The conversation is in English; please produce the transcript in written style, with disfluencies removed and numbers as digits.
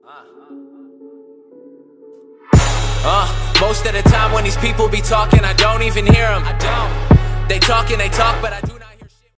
Most of the time when these people be talking, I don't even hear them. They talk and they talk, but I do